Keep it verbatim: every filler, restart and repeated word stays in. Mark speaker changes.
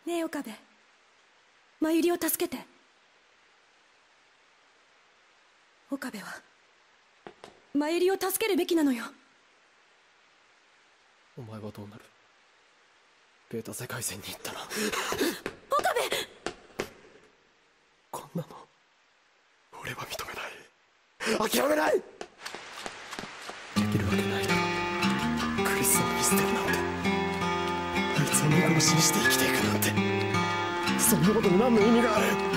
Speaker 1: ねえ岡部、真由里を助けて。岡部は真由里を助けるべきなのよ。
Speaker 2: お前はどうなる？ベータ世界線に行ったら
Speaker 1: 岡部、
Speaker 2: こんなの俺は認めない。諦めない。できるわけないだろ。クリスを見捨てるなんて、あいつを見殺しにして生きていくなんて、そんなことに何の意味がある？